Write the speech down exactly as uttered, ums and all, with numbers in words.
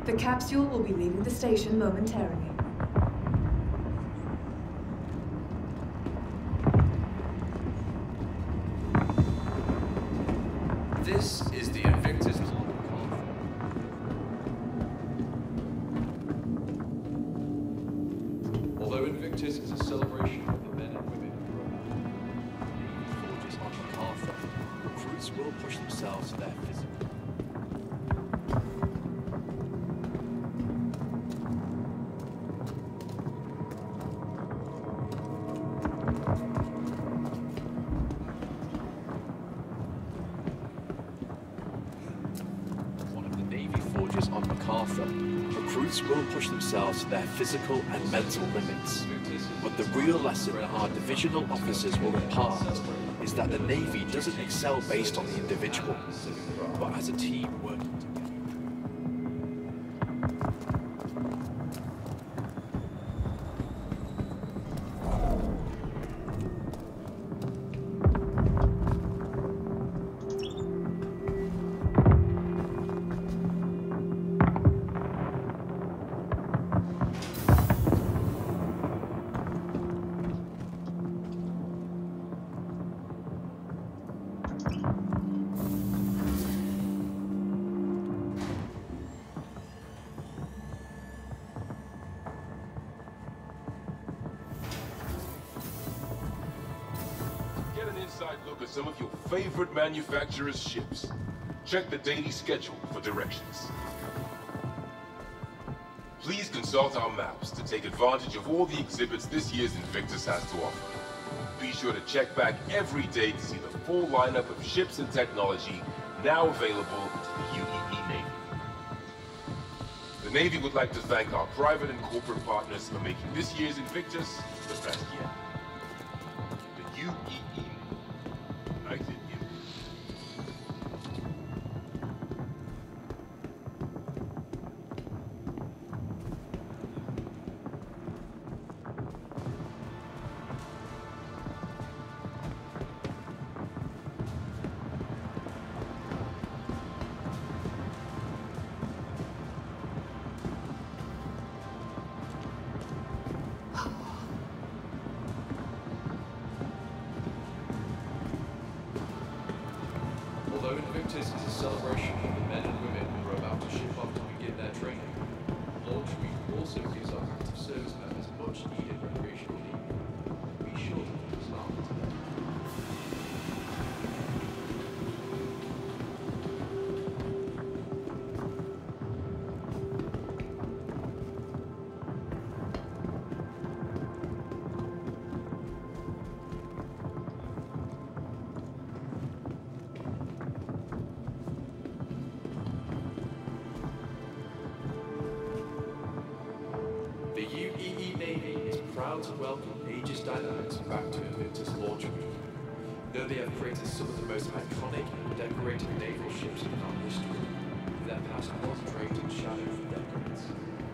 The capsule will be leaving the station momentarily. This is the Invictus. Although Invictus is a celebration of the men and women who are Navy forges on MacArthur, recruits will push themselves to their physical. On MacArthur, recruits will push themselves to their physical and mental limits. But the real lesson our divisional officers will impart is that the Navy doesn't excel based on the individual, but as a team working together. Look at some of your favorite manufacturers' ships. Check the daily schedule for directions. Please consult our maps to take advantage of all the exhibits this year's Invictus has to offer. Be sure to check back every day to see the full lineup of ships and technology now available to the U E E Navy. The Navy would like to thank our private and corporate partners for making this year's Invictus the best yet. The U E E United in Although Invictus is a celebration of the men and women who are about to ship off to begin their training, Launch Week also gives our active service members much needed recreational leave. Be sure to keep smiling to them. The U E E Navy is proud to welcome Aegis Dynamics back to Invictus Launch Week. Though they have created some of the most iconic and decorated naval ships in our history, their past was draped in shadow for decades.